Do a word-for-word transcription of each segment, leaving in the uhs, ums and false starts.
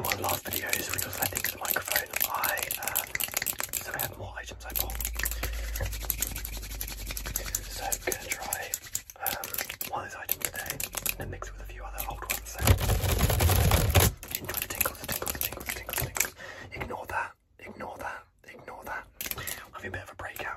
from my last videos, which was I think the microphone, I um, so I have more items I bought. So I'm gonna try um, one of those items today, and then mix it with a few other old ones. So enjoy the tingles, the tingles, the tingles, the tingles, the tingles. Ignore that, ignore that, ignore that. I'm having a bit of a breakout.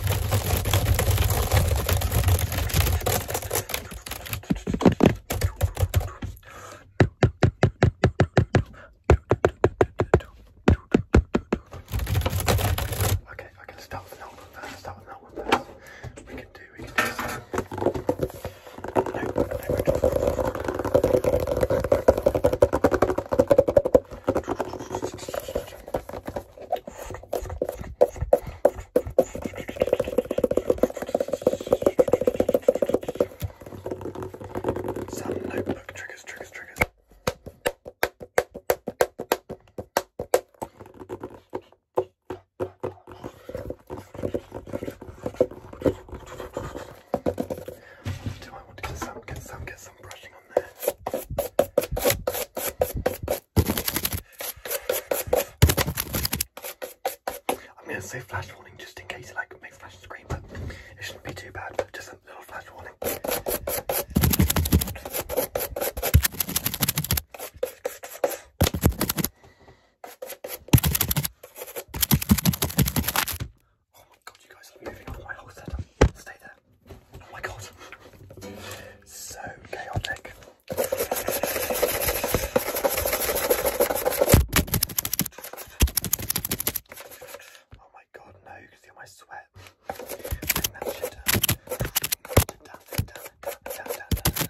Say flash warning just in case it like makes flash screen, but it shouldn't be too bad, but just a little flash warning. Oh my god, you guys are moving on my whole setup. Stay there. Oh my god. So chaotic. My sweat. Bring that shit down. Down, down, down, down, down,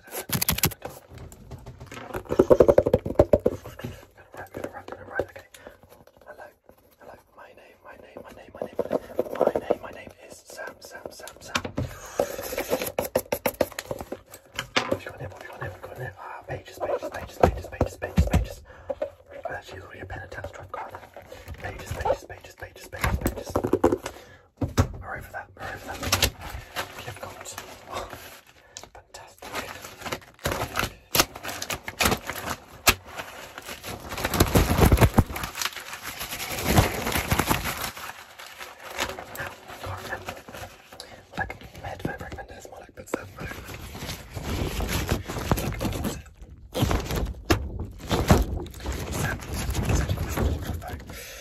down, down, down, down. Gonna write, gonna write, gonna write. Okay. Hello, hello. My name, my name, my name, my name, my name, my name is Sam, Sam, Sam, Sam. What have you got here? What have you got here? What have you got here? Ah, pages, pages, pages, pages, pages, pages, pages. Oh, actually, there's already a pen attached to it. I've got that. Pages, pages, pages, pages, pages, pages. We're over that, we're over that. We have got, oh, fantastic. Now, can't remember. Like, my headphone recommended is more like puts that phone. Sam, it's actually quite a good phone.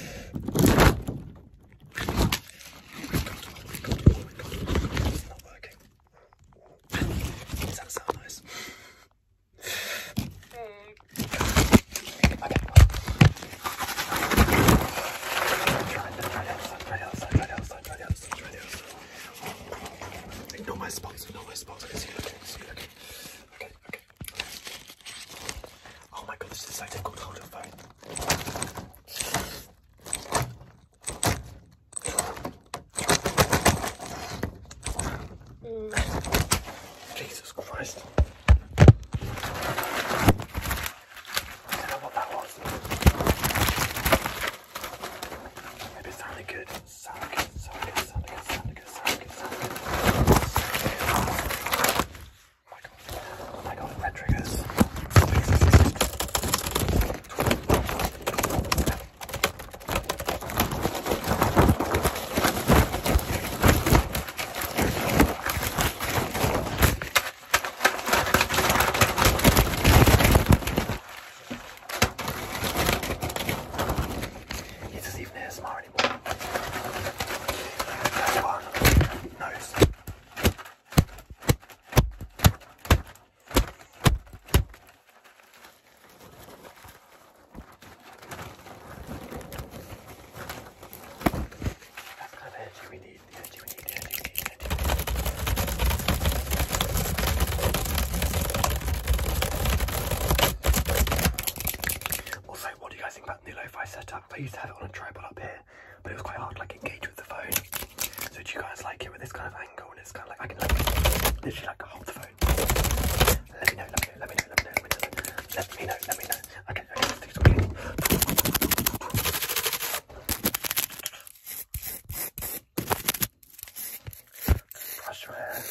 Jesus Christ. I don't know what that was. Maybe it sounded good. Sounded good, sounded good, sounded good, sounded good, sounded good, sounded good. Oh my god. Oh my god, red triggers. I used to have it on a tripod up here, but it was quite hard to like engage with the phone. So do you guys like it with this kind of angle? And it's kind of like I can like literally like hold the phone. Let me know, let me know, let me know, let me know, let me know, let me know, let me know. Okay, okay, let's do some cleaning. Brush your hair.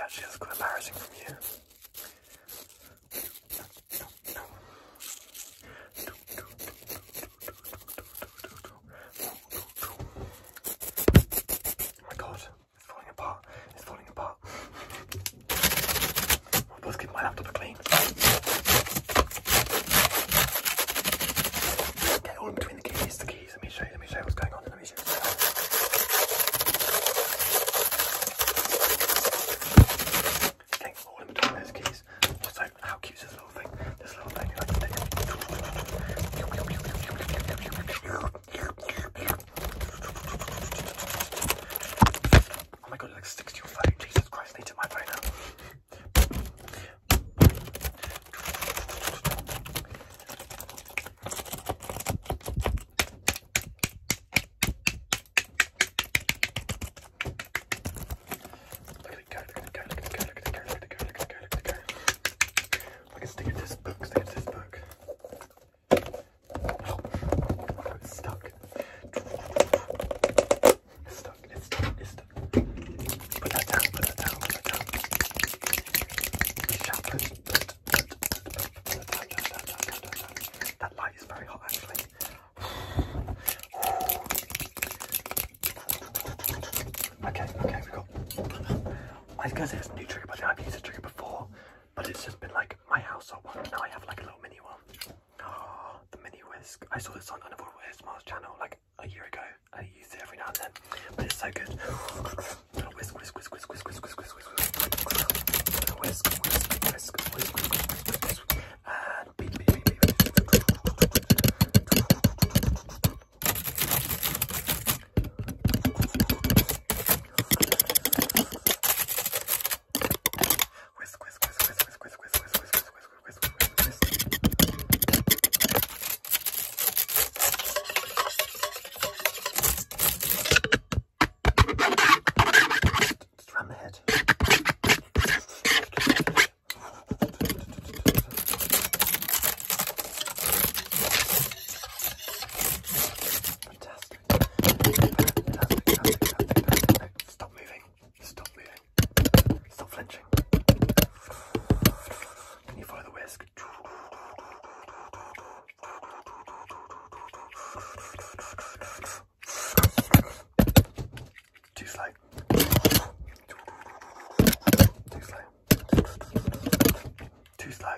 actually, that's quite embarrassing from you. Oh my god, it's falling apart. It's falling apart. Let's give my laptop a clean. Get all in between the keys, the keys. Let me show you, let me show you what's going on. Let me show you. Okay, all in between those keys. Also, how cute is this little thing? This little thing, like stick. Oh my god, it like sticks to your phone. Jesus Christ, I need to my phone out. Stick it to this book, stick it to this book. Oh, it's stuck. It's stuck, it's stuck, it's stuck. Put that down, put that down, put that down. Shout, put, put, put, put, put that down, down, down, down, down, down. That light is very hot actually. Okay, okay, we got. I was gonna say it's a new trigger, but I've used a trigger before. But it's just been like my household one. Now I have like a little mini one. Oh, the mini whisk. I saw this on Unavoidable A S M R's channel like a year ago. I use it every now and then. But it's so good. Little whisk, whisk, whisk, whisk, whisk, whisk, whisk, whisk, whisk, whisk, whisk, whisk, whisk, whisk, whisk, and beep, beep, beep, beep. Too slow. Too slow. Too slow.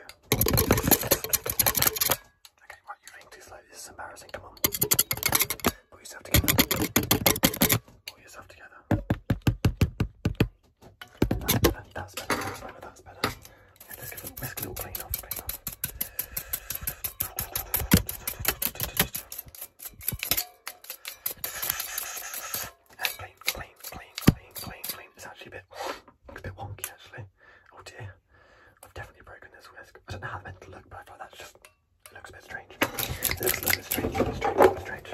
Okay, right, you're being too slow. This is embarrassing. Come on. Put yourself together. Put yourself together. That's better. That's better. That's better. That's better. Yeah, let's give it, let's give it a little clean off. Clean off. A bit, a bit wonky actually. Oh dear, I've definitely broken this whisk. I don't know how it's meant to look, but I thought that's just, it looks a bit strange. It looks a little bit strange, a little strange, a little strange.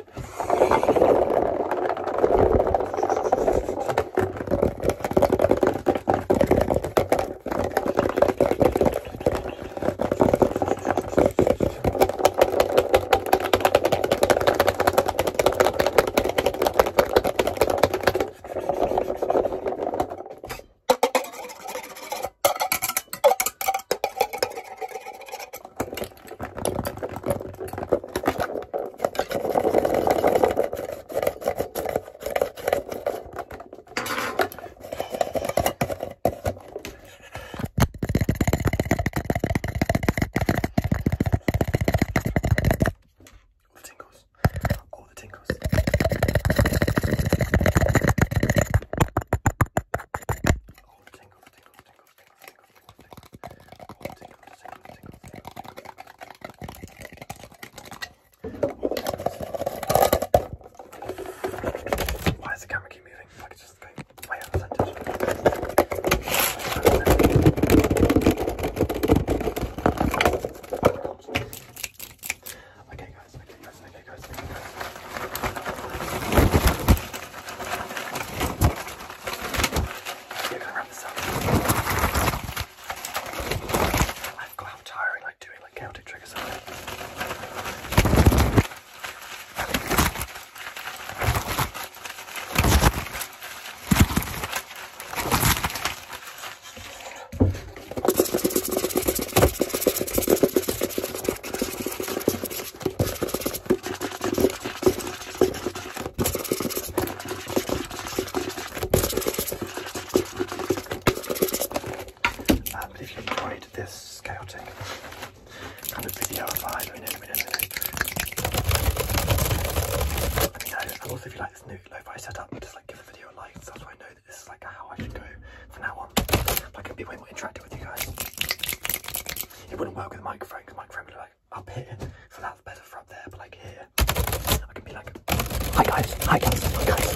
this new lo-fi setup, just like give the video a like, so that's why I know that this is like how I should go from now on. Like it'd be way more interactive with you guys. It wouldn't work with a microphone because microphone would be like up here, so that's better for up there, but like here, I can be like, hi guys, hi guys, hi guys.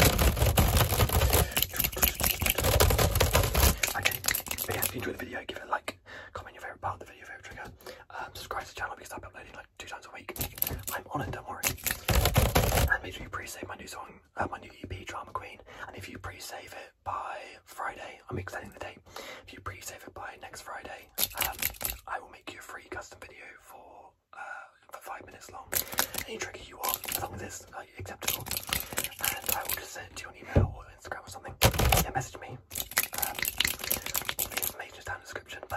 Okay, but yeah, if you enjoyed the video, give it a like, comment your favourite part of the video, favourite trigger, um, subscribe to the channel because I'm uploading like two times a week. I'm on it, don't worry. And make sure you pre-save my new song, uh, my new E P, Drama Queen. And if you pre-save it by Friday, I'm extending the date. If you pre-save it by next Friday, um, I will make you a free custom video for uh, for five minutes long. Any trigger you want, as long as it's like acceptable. And I will just send it to you on email or Instagram or something. Yeah, message me. Um, all the information is down in the description.